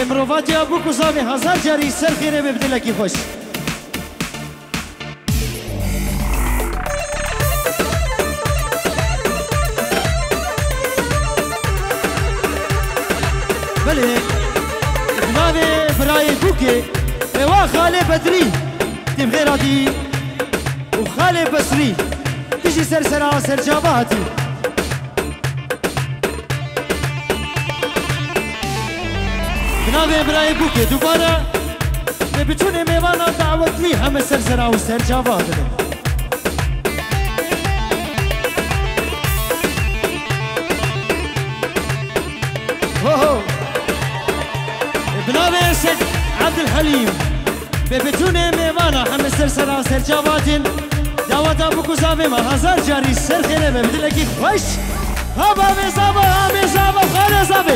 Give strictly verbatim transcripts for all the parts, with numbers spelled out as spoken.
به مروفاتی ابو کوزاوی هزار جاری سر خیره به بدلکی خوش بله جناب برای بوکه اوا خاله بدری تیم غیراتی و خاله بصری تجي سر سر سر جاباتي جناب ابراهيم بوكي دوباره بتوني ميوانا دعوت لي هم سر سر وسر جاباتي هو جناب سيد عبد الحليم بتوني ميوانا هم سر سر سر جاباتي دعوت ابو کوزاوی ما هزار جاری سر خیره به بدلکی خوش ها با میزابا ها میزابا خاله زابی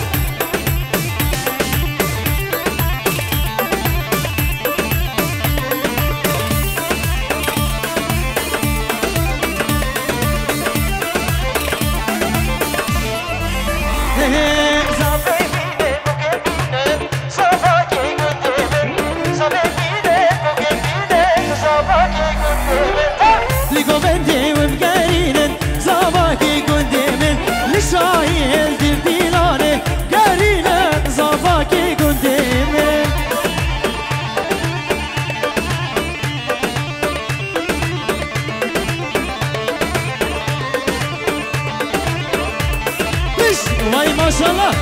شايل دبيلاني قرينا زفاكي قدامي بش واي ما شاء الله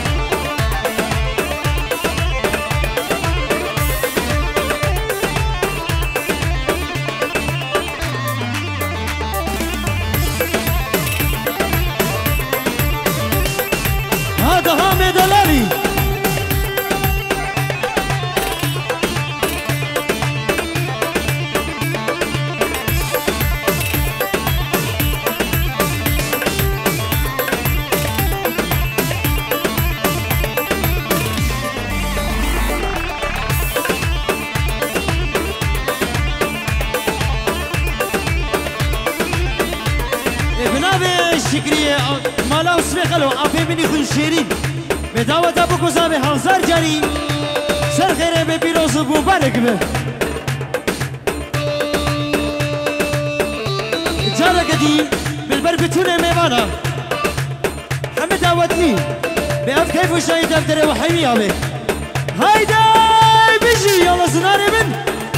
شکریه مالا اسمی خلو آفه منی خون شیرین به دعوت ابو کوزاوی هزار جاری سر خیره به پیروز مبارک به جارا کدی بالبر بتونه میوانا همه دعوت لی به اف کیف و شایی دفتره و حیمی آبه هایده بجی یالا زنانه من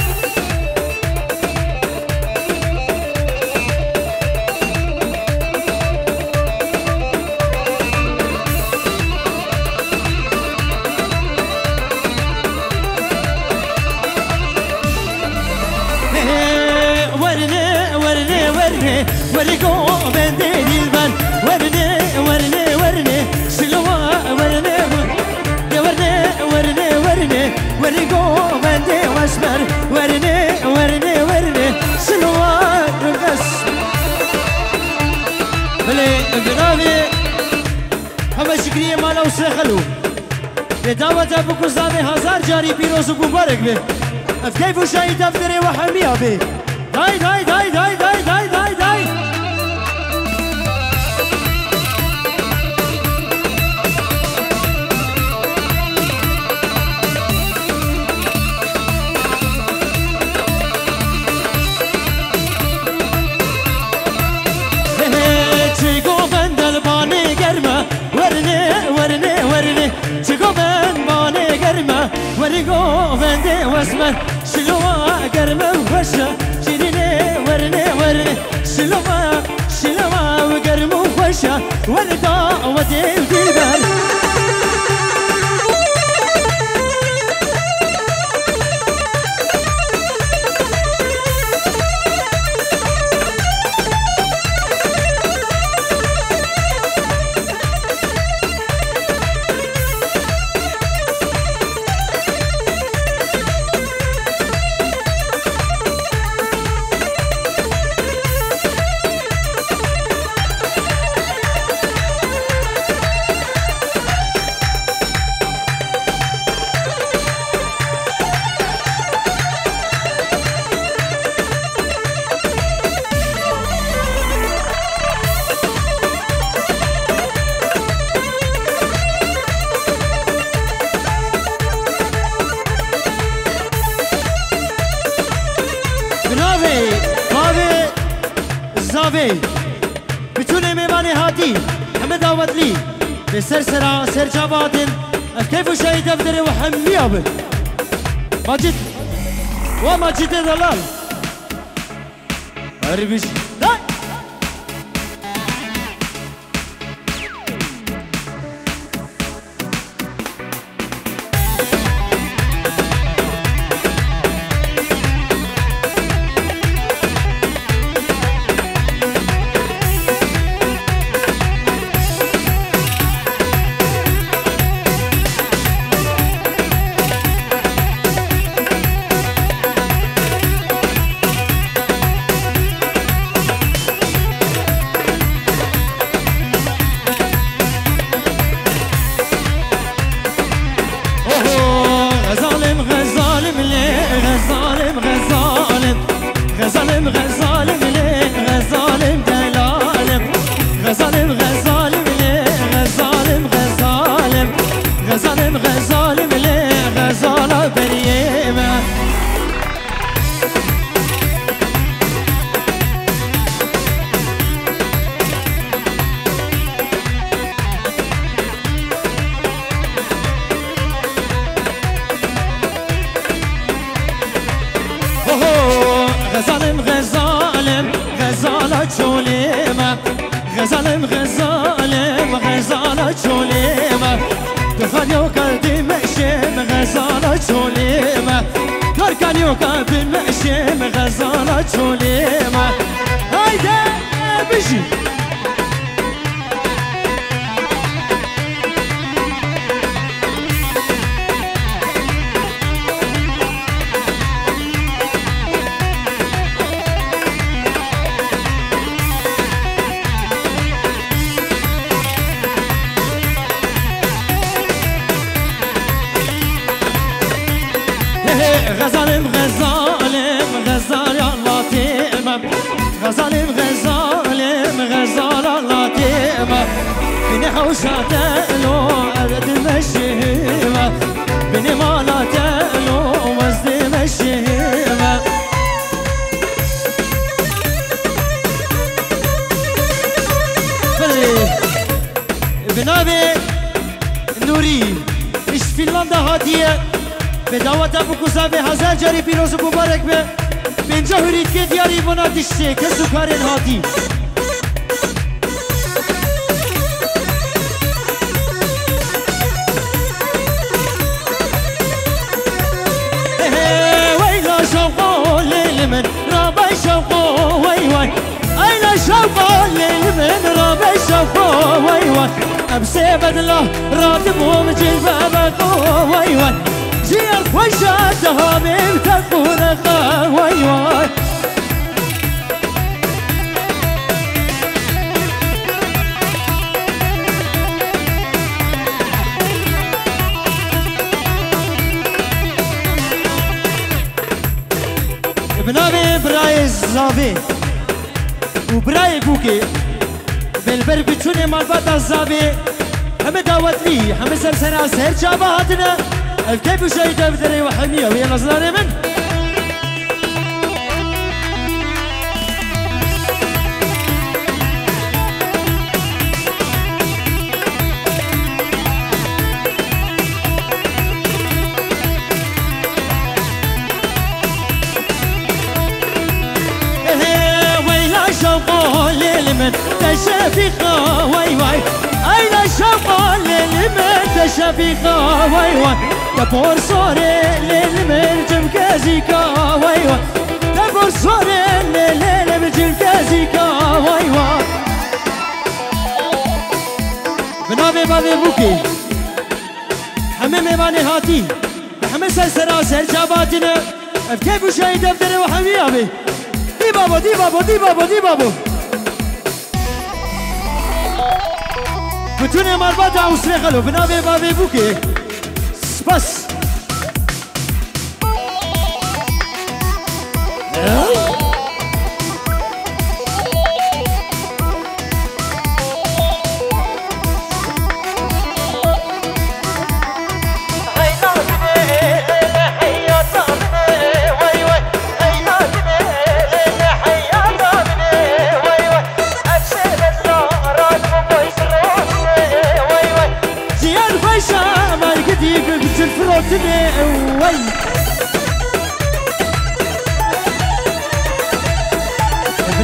ورقو بندي البن ورني ورني ورني شلوا ورني ورني ورني ورني ورقو بندي واسمر ورني ورني ورني شلوا بس بلي جنابي هم شكريه مالا وسخلو بدعوة ابو کوزاوی هزار جاری پیروز مبارک به اف كيف شاي دفتري وحميها به داي داي داي داي داي داي داي داي ورقو بندي واسمر شلوا قرمه وخشه شيريني ورني ورني شلوا شلوا وقرمه وخشه ورقو ودي وديبر زاوي بتوني ميماني هاتي حمد داوت لي بسر سرا سر جوادن كيف شاي دفتري وحمية بك ماجد وماجد دلال عربيش لا غزالم غزالم غزالة شوليمة غزالم غزالم غزالة شوليمة دخل يوكا بمشيم غزالة شوليمة دخل يوكا بمشيم غزالة شوليمة هايدا بيجي غزالم غزالم غزال الله تيمم غزالم غزالم غزال الله تيمم بني حوشة تألو أرد مشيمة بني مالا تألو وزد مشيمة بنابي نوري إيش فنلندا هاتية به دعوت ابو کوزاوی هزار جاری پیروز و مبارک به بینجا هرید که دیاری بنا دشته که سکارین هاتی ويلا شوقو ليل من رابي شوقو وي وي أين شوقو ليل من رابي شوقو وي وي أبسي بدله راتبهم جلبابكو وي وي جير وجهتها من تكون وي وي بنابي براي زاوي وبراي بوكي بالبر بتشوني مالبات الزاوي هم دعوت لي هم سلسلة سير شابهاتنا كيف شيء دفتري وحمية ويا نصلاني من ويلا شوقو للمن تشافيقا وي وي أين شوقو للمن تشافيقا وي وي تبور صوري للمن جمكازيكا وي وي تبور صوري للمن جمكازيكا وي وي بنابي بابي بوكي حمي ميماني هاتي حمي سلسلة سير شاباتنا كيف شيء دفتري وحمية بي دي بابا دي بابا دي بابا دي بابا بتوني مربطة أو سرقلو بنابي بابي بوكي بس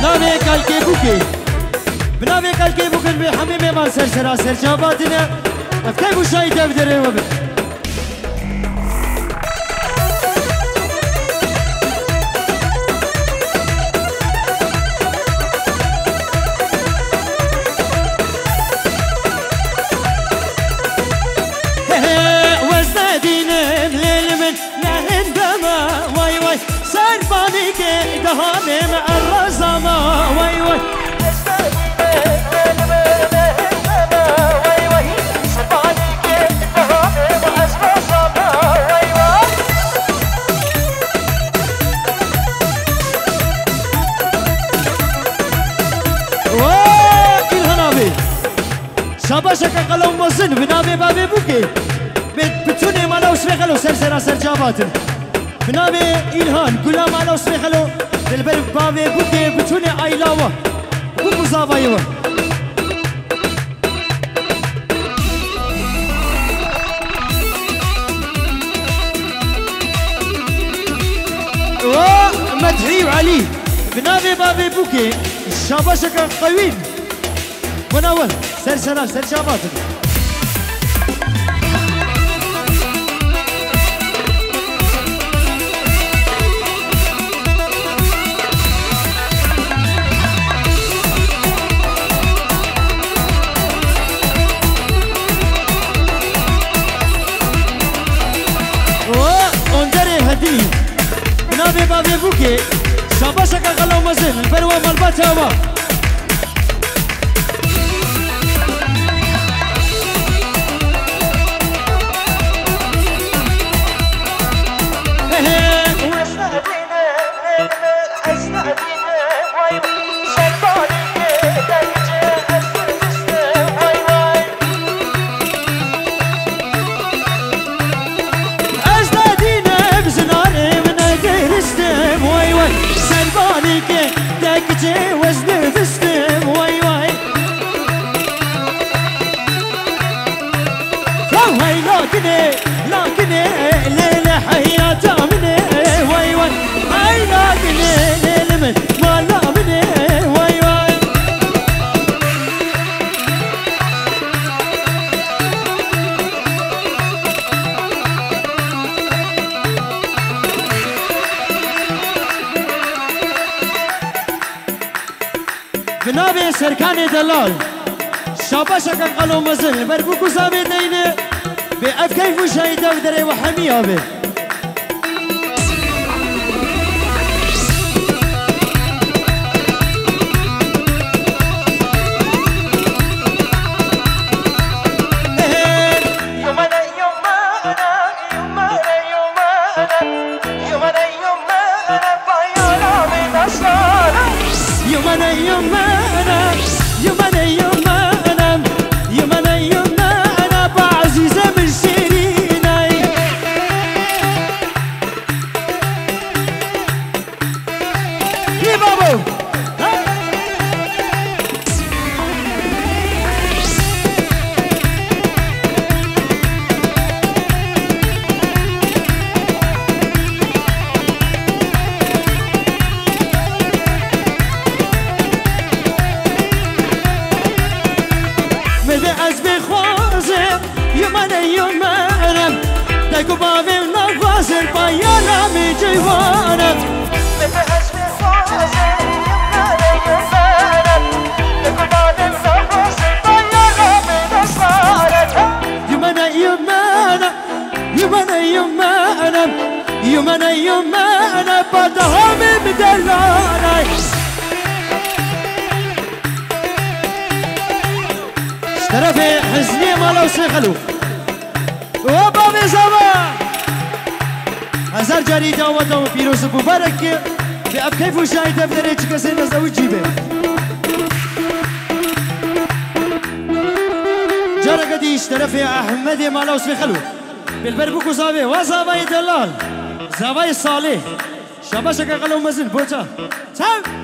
بنابه کلکی بوکی بنابه کلکی بوکن به همه میمان سر سرا سر جاباتنا افکای بوشایی دفتره و بی دهانم الرزما وای وای شاباشك قلم مزن بنابي بابي بوكي بتوني مالا وسرخلو سر سر سر جاباتن بنابي إلهان كلا مالا وسرخلو دلبر بابي بوكي بتوني آيلاوة بوكو زابايوة ومدحي وعلي بنابي بابي بوكي شاباشك قوين مناول سر سر سر شاباتن بنابي بابي بوكي شاباشك غلو مزن البروة مالباتاوا وزن فستم واي واي واي لكني لكني ليلة حياة مني واي واي هاي لكني ليلة من ما لا مني واي واي بنابي سركاني دلال شاباشك قلو مزن بربوكو زامي دينه بأف كيف وشايده بدري وحميه به يومنا يومنا يومنا يومنا يومنا يومنا بعزيزة من شيريناي يا بابو يومنا يومنا دايكو بابي ونغازل بايانا من جيوانا متهش بخوازل يومنا يومنا دايكو بابي ونغازل بايانا من أسفارتها يومنا يومنا يومنا يومنا يومنا يومنا بعدها من مدلانا طرفي حزني مالا وسيخلو وبابي زما هزار جاري دعوة وفيروز مبارك بأب كيف وشاهد أفدري تكسين نزاوي جيبه جارة قديش طرفي أحمد مالا وسيخلو بالبربوكو زاوي وزاوي دلال زاوي صالح شاباشك قلو مزن بوجه سام